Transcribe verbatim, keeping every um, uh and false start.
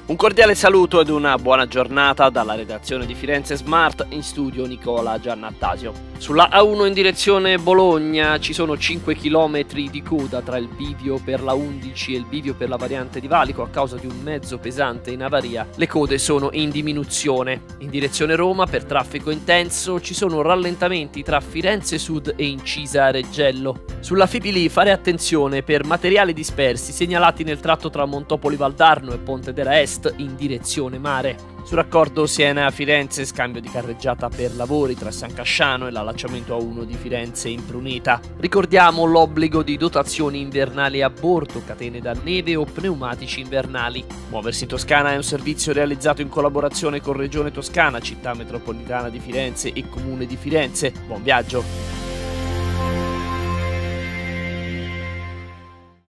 Un cordiale saluto ed una buona giornata dalla redazione di Firenze Smart, in studio Nicola Giannattasio. Sulla A uno in direzione Bologna ci sono cinque chilometri di coda tra il bivio per la undici e il bivio per la variante di Valico a causa di un mezzo pesante in avaria. Le code sono in diminuzione. In direzione Roma, per traffico intenso, ci sono rallentamenti tra Firenze Sud e Incisa Reggello. Sulla Fipili fare attenzione per materiali dispersi segnalati nel tratto tra Montopoli Valdarno e Pontedera Est in direzione mare. Sul raccordo Siena-Firenze scambio di carreggiata per lavori tra San Casciano e l'allacciamento A uno di Firenze Impruneta. Ricordiamo l'obbligo di dotazioni invernali a bordo, catene da neve o pneumatici invernali. Muoversi in Toscana è un servizio realizzato in collaborazione con Regione Toscana, Città Metropolitana di Firenze e Comune di Firenze. Buon viaggio!